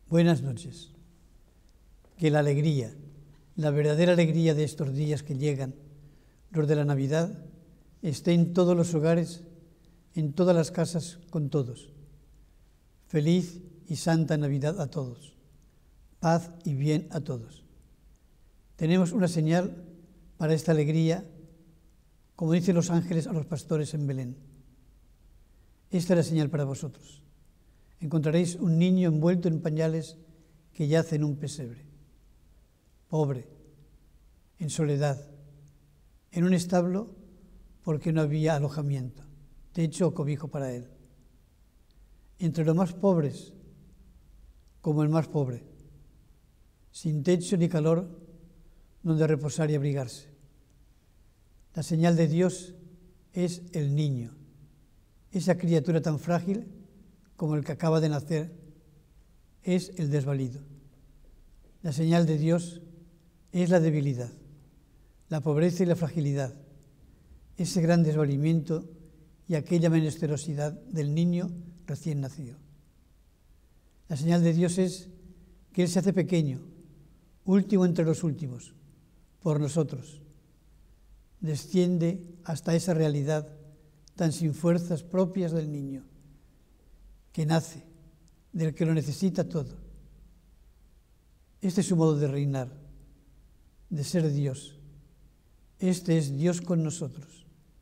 Buenas noches. Que la alegría, la verdadera alegría de estos días que llegan, los de la Navidad, esté en todos los hogares, en todas las casas, con todos. Feliz y santa Navidad a todos. Paz y bien a todos. Tenemos una señal para esta alegría, como dicen los ángeles a los pastores en Belén. Esta es la señal para vosotros. Encontraréis un niño envuelto en pañales que yace en un pesebre, pobre, en soledad, en un establo porque no había alojamiento, techo o cobijo para él. Entre los más pobres, como el más pobre, sin techo ni calor donde reposar y abrigarse. La señal de Dios es el niño, esa criatura tan frágil como el que acaba de nacer, es el desvalido. La señal de Dios es la debilidad, la pobreza y la fragilidad, ese gran desvalimiento y aquella menesterosidad del niño recién nacido. La señal de Dios es que Él se hace pequeño, último entre los últimos, por nosotros. Desciende hasta esa realidad tan sin fuerzas propias del niño, que nace, del que lo necesita todo. Este es su modo de reinar, de ser Dios. Este es Dios con nosotros,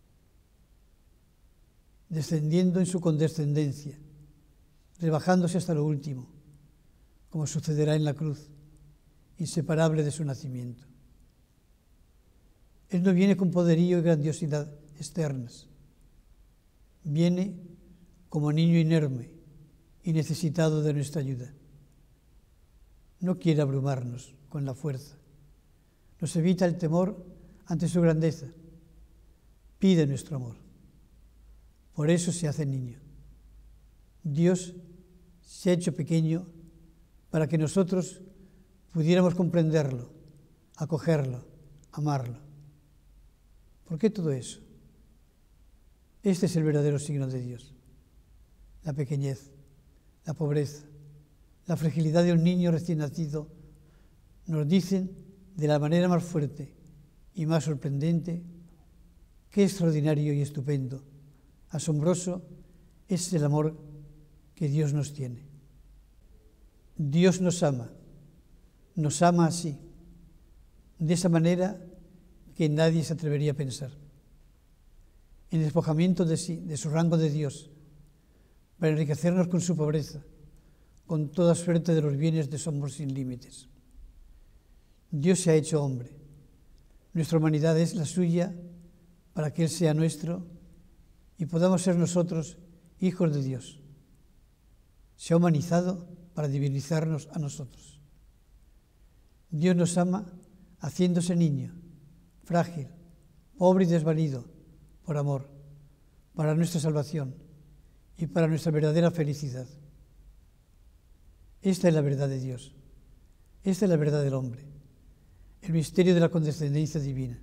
descendiendo en su condescendencia, rebajándose hasta lo último, como sucederá en la cruz, inseparable de su nacimiento. Él no viene con poderío y grandiosidad externas, viene como niño inerme y necesitado de nuestra ayuda. No quiere abrumarnos con la fuerza, nos evita el temor ante su grandeza, pide nuestro amor. Por eso se hace niño. Dios se ha hecho pequeño para que nosotros pudiéramos comprenderlo, acogerlo, amarlo. ¿Por qué todo eso? Este es el verdadero signo de Dios, la pequeñez, la pobreza, la fragilidad de un niño recién nacido, nos dicen de la manera más fuerte y más sorprendente qué extraordinario y estupendo, asombroso es el amor que Dios nos tiene. Dios nos ama así, de esa manera que nadie se atrevería a pensar. En despojamiento de sí, de su rango de Dios, para enriquecernos con su pobreza, con toda suerte de los bienes de su amor sin límites. Dios se ha hecho hombre. Nuestra humanidad es la suya para que Él sea nuestro y podamos ser nosotros hijos de Dios. Se ha humanizado para divinizarnos a nosotros. Dios nos ama haciéndose niño, frágil, pobre y desvalido, por amor, para nuestra salvación y para nuestra verdadera felicidad. Esta es la verdad de Dios. Esta es la verdad del hombre. El misterio de la condescendencia divina.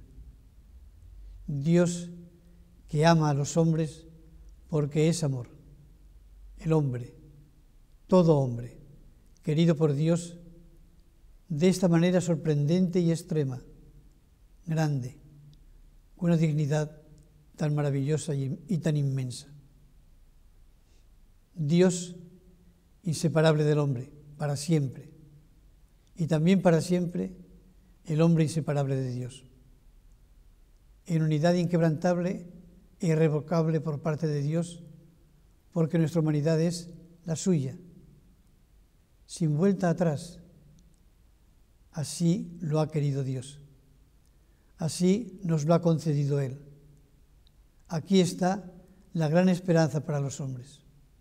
Dios que ama a los hombres porque es amor. El hombre, todo hombre, querido por Dios, de esta manera sorprendente y extrema, grande, con una dignidad tan maravillosa y tan inmensa. Dios inseparable del hombre, para siempre, y también para siempre el hombre inseparable de Dios, en unidad inquebrantable e irrevocable por parte de Dios, porque nuestra humanidad es la suya, sin vuelta atrás. Así lo ha querido Dios, así nos lo ha concedido Él. Aquí está la gran esperanza para los hombres.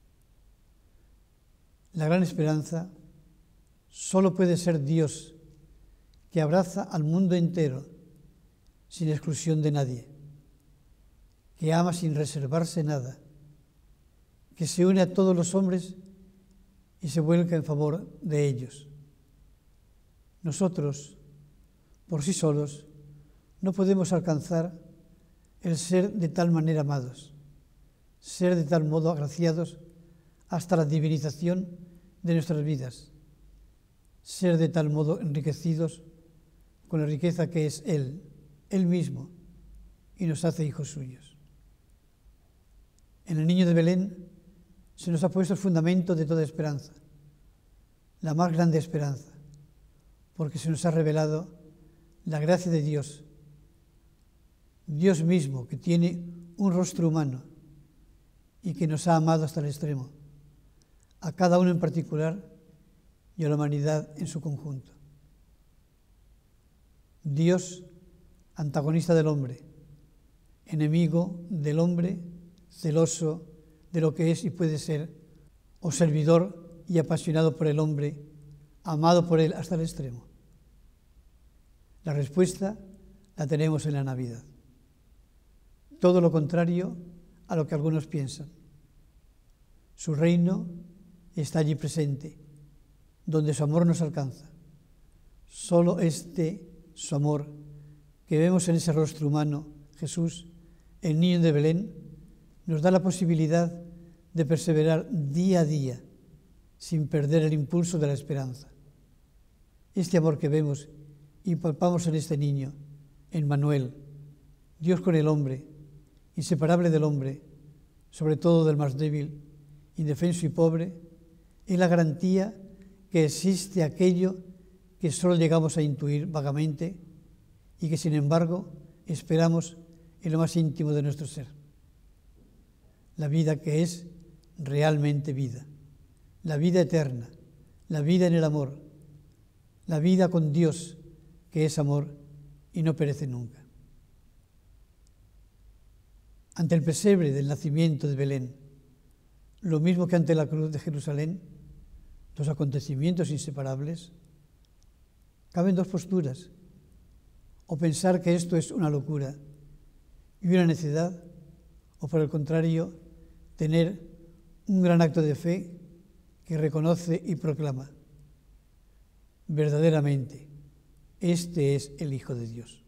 La gran esperanza solo puede ser Dios, que abraza al mundo entero, sin exclusión de nadie, que ama sin reservarse nada, que se une a todos los hombres y se vuelca en favor de ellos. Nosotros, por sí solos, no podemos alcanzar el ser de tal manera amados, ser de tal modo agraciados hasta la divinización de nuestras vidas, ser de tal modo enriquecidos con la riqueza que es Él mismo, y nos hace hijos suyos. En el niño de Belén se nos ha puesto el fundamento de toda esperanza, la más grande esperanza, porque se nos ha revelado la gracia de Dios, Dios mismo, que tiene un rostro humano y que nos ha amado hasta el extremo, a cada uno en particular y a la humanidad en su conjunto. Dios, antagonista del hombre, enemigo del hombre, celoso de lo que es y puede ser, o servidor y apasionado por el hombre, amado por él hasta el extremo. La respuesta la tenemos en la Navidad. Todo lo contrario a lo que algunos piensan. Su reino está allí presente, donde su amor nos alcanza. Solo su amor que vemos en ese rostro humano, Jesús, el niño de Belén, nos da la posibilidad de perseverar día a día sin perder el impulso de la esperanza. Este amor que vemos y palpamos en este niño, en Manuel, Dios con el hombre, inseparable del hombre, sobre todo del más débil, indefenso y pobre, es la garantía que existe aquello que solo llegamos a intuir vagamente y que, sin embargo, esperamos en lo más íntimo de nuestro ser. La vida que es realmente vida, la vida eterna, la vida en el amor, la vida con Dios, que es amor y no perece nunca. Ante el pesebre del nacimiento de Belén, lo mismo que ante la cruz de Jerusalén, dos acontecimientos inseparables, caben dos posturas: o pensar que esto es una locura y una necedad, o por el contrario, tener un gran acto de fe que reconoce y proclama: verdaderamente, este es el Hijo de Dios.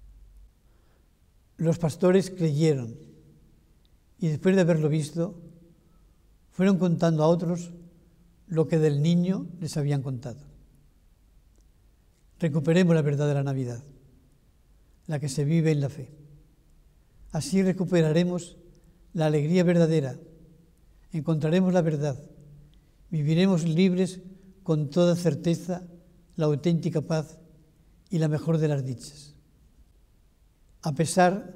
Los pastores creyeron y después de haberlo visto, fueron contando a otros lo que del niño les habían contado. Recuperemos la verdad de la Navidad, la que se vive en la fe. Así recuperaremos la alegría verdadera, encontraremos la verdad, viviremos libres con toda certeza la auténtica paz y la mejor de las dichas. A pesar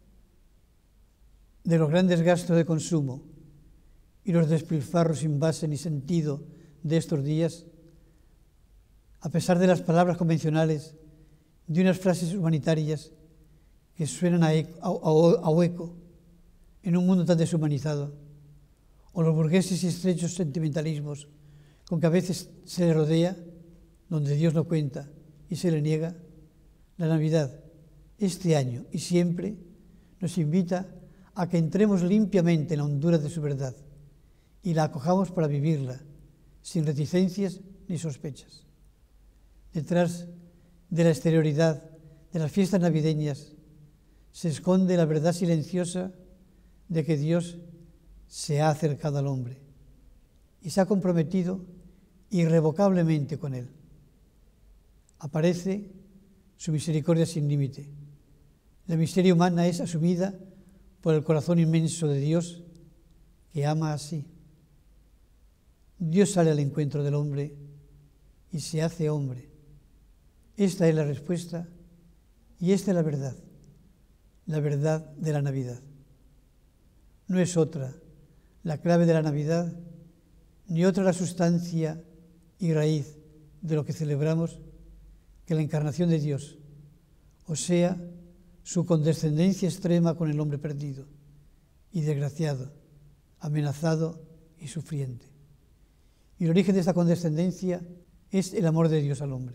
de los grandes gastos de consumo y los despilfarros sin base ni sentido de estos días, a pesar de las palabras convencionales, de unas frases humanitarias que suenan a hueco en un mundo tan deshumanizado, o los burgueses y estrechos sentimentalismos con que a veces se le rodea, donde Dios no cuenta y se le niega, la Navidad, este año y siempre, nos invita a que entremos limpiamente en la hondura de su verdad y la acojamos para vivirla, sin reticencias ni sospechas. Detrás de la exterioridad de las fiestas navideñas se esconde la verdad silenciosa de que Dios se ha acercado al hombre y se ha comprometido irrevocablemente con él. Aparece su misericordia sin límite. La miseria humana es asumida por el corazón inmenso de Dios, que ama así. Dios sale al encuentro del hombre y se hace hombre. Esta es la respuesta y esta es la verdad de la Navidad. No es otra la clave de la Navidad, ni otra la sustancia y raíz de lo que celebramos, que la encarnación de Dios, o sea, su condescendencia extrema con el hombre perdido y desgraciado, amenazado y sufriente. Y el origen de esta condescendencia es el amor de Dios al hombre.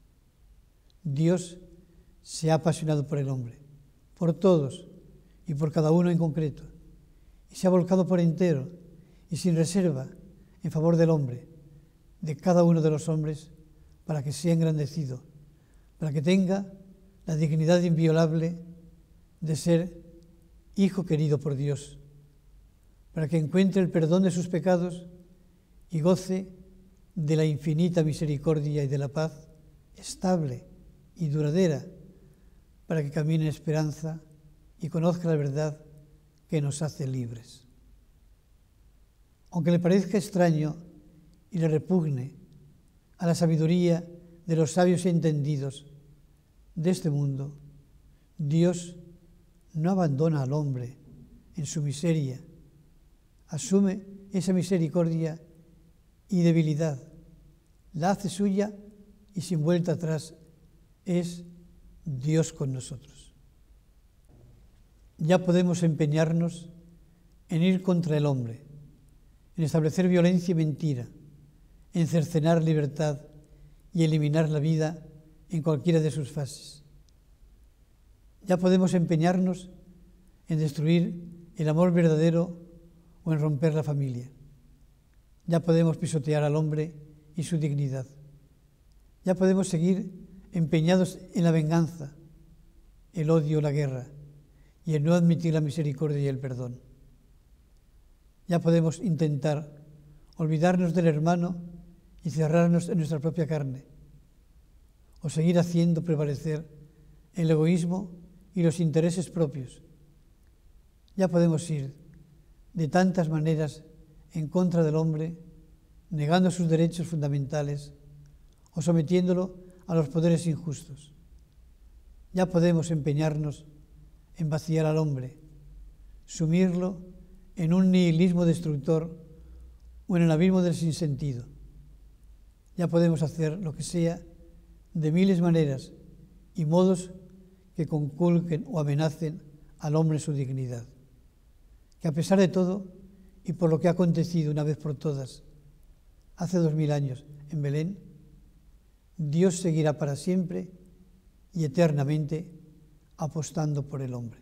Dios se ha apasionado por el hombre, por todos y por cada uno en concreto, y se ha volcado por entero y sin reserva en favor del hombre, de cada uno de los hombres, para que sea engrandecido, para que tenga la dignidad inviolable de ser hijo querido por Dios, para que encuentre el perdón de sus pecados y goce de la infinita misericordia y de la paz estable y duradera, para que camine en esperanza y conozca la verdad que nos hace libres. Aunque le parezca extraño y le repugne a la sabiduría de los sabios y entendidos de este mundo, Dios no abandona al hombre en su miseria, asume esa misericordia y debilidad, la hace suya y sin vuelta atrás es Dios con nosotros. Ya podemos empeñarnos en ir contra el hombre, en establecer violencia y mentira, en cercenar libertad y eliminar la vida en cualquiera de sus fases. Ya podemos empeñarnos en destruir el amor verdadero o en romper la familia. Ya podemos pisotear al hombre y su dignidad. Ya podemos seguir empeñados en la venganza, el odio, la guerra, y en no admitir la misericordia y el perdón. Ya podemos intentar olvidarnos del hermano y cerrarnos en nuestra propia carne, o seguir haciendo prevalecer el egoísmo y los intereses propios. Ya podemos ir de tantas maneras en contra del hombre, negando sus derechos fundamentales o sometiéndolo a los poderes injustos. Ya podemos empeñarnos en vaciar al hombre, sumirlo en un nihilismo destructor o en el abismo del sinsentido. Ya podemos hacer lo que sea de miles maneras y modos que conculquen o amenacen al hombre su dignidad. Que a pesar de todo, y por lo que ha acontecido una vez por todas, hace 2000 años en Belén, Dios seguirá para siempre y eternamente apostando por el hombre.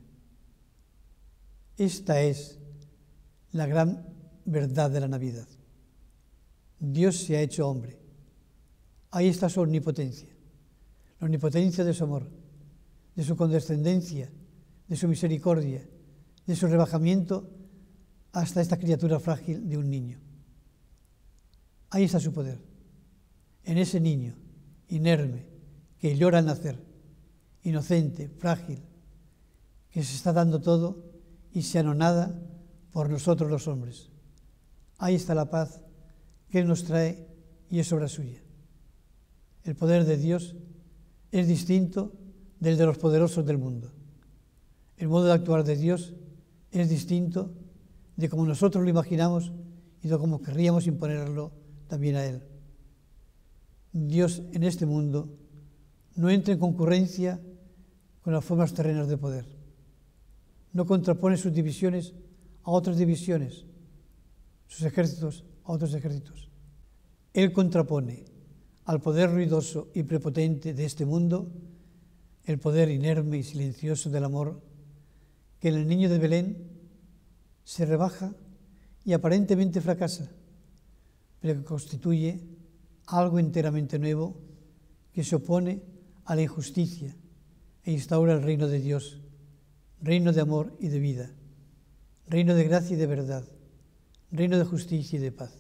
Esta es la gran verdad de la Navidad. Dios se ha hecho hombre. Ahí está su omnipotencia, la omnipotencia de su amor, de su condescendencia, de su misericordia, de su rebajamiento hasta esta criatura frágil de un niño. Ahí está su poder, en ese niño inerme que llora al nacer, inocente, frágil, que se está dando todo y se anonada por nosotros los hombres. Ahí está la paz que Él nos trae y es obra suya. El poder de Dios es distinto del de los poderosos del mundo. El modo de actuar de Dios es distinto de como nosotros lo imaginamos y de como querríamos imponerlo también a Él. Dios en este mundo no entra en concurrencia con las formas terrenas de poder. No contrapone sus divisiones a otras divisiones, sus ejércitos a otros ejércitos. Él contrapone al poder ruidoso y prepotente de este mundo el poder inerme y silencioso del amor que en el niño de Belén se rebaja y aparentemente fracasa, pero que constituye algo enteramente nuevo que se opone a la injusticia e instaura el reino de Dios, reino de amor y de vida, reino de gracia y de verdad, reino de justicia y de paz.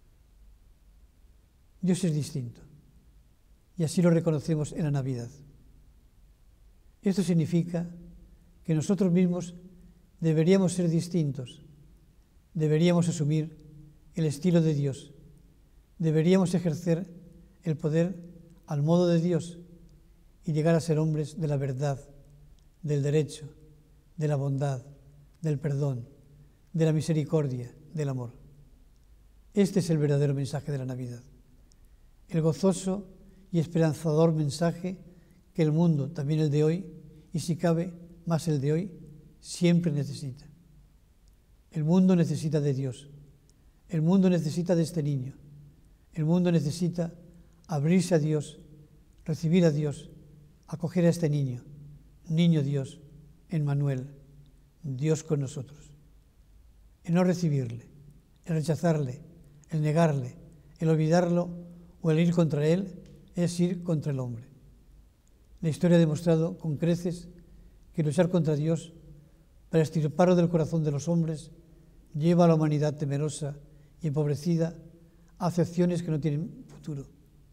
Dios es distinto y así lo reconocemos en la Navidad. Esto significa que nosotros mismos deberíamos ser distintos, deberíamos asumir el estilo de Dios, deberíamos ejercer el poder al modo de Dios y llegar a ser hombres de la verdad, del derecho, de la bondad, del perdón, de la misericordia, del amor. Este es el verdadero mensaje de la Navidad, el gozoso y esperanzador mensaje que el mundo, también el de hoy, y si cabe más el de hoy, siempre necesita. El mundo necesita de Dios, el mundo necesita de este niño, el mundo necesita abrirse a Dios, recibir a Dios, acoger a este niño, niño Dios, Emmanuel, Dios con nosotros. El no recibirle, el rechazarle, el negarle, el olvidarlo o el ir contra él es ir contra el hombre. La historia ha demostrado con creces que luchar contra Dios para extirparlo del corazón de los hombres lleva a la humanidad temerosa y empobrecida hace acciones que no tienen futuro.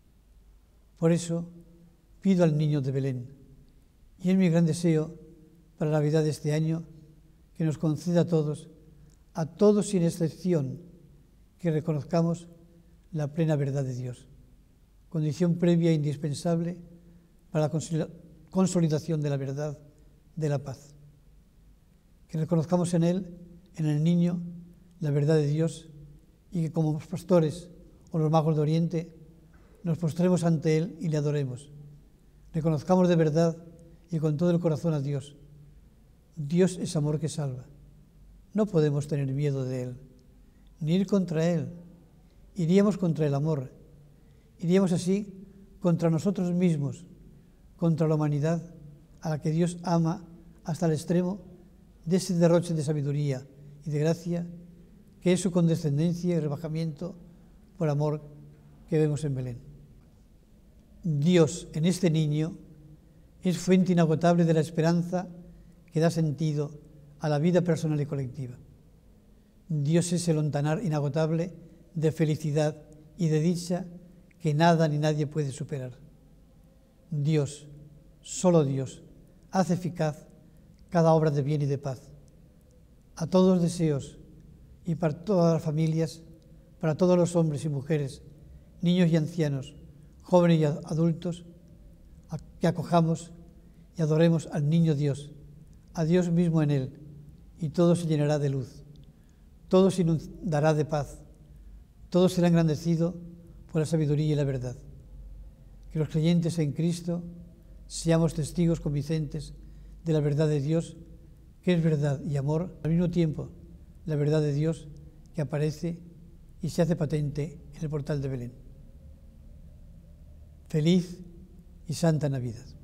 Por eso pido al niño de Belén, y es mi gran deseo para la Navidad de este año, que nos conceda a todos sin excepción, que reconozcamos la plena verdad de Dios, condición previa e indispensable para la consolidación de la verdad de la paz. Que reconozcamos en él, en el niño, la verdad de Dios, y que como los pastores o los magos de Oriente nos postremos ante él y le adoremos. Reconozcamos de verdad y con todo el corazón a Dios. Dios es amor que salva. No podemos tener miedo de él, ni ir contra él. Iríamos contra el amor. Iríamos así contra nosotros mismos, contra la humanidad a la que Dios ama hasta el extremo de ese derroche de sabiduría y de gracia que es su condescendencia y rebajamiento por amor que vemos en Belén. Dios en este niño es fuente inagotable de la esperanza que da sentido a la vida personal y colectiva. Dios es el ontanar inagotable de felicidad y de dicha que nada ni nadie puede superar. Dios, solo Dios, hace eficaz cada obra de bien y de paz. A todos los deseos y para todas las familias, para todos los hombres y mujeres, niños y ancianos, jóvenes y adultos, que acojamos y adoremos al niño Dios, a Dios mismo en él, y todo se llenará de luz, todo se inundará de paz, todo será engrandecido por la sabiduría y la verdad. Que los creyentes en Cristo seamos testigos convincentes de la verdad de Dios, que es verdad y amor, al mismo tiempo la verdad de Dios que aparece y se hace patente en el portal de Belén. Feliz y Santa Navidad.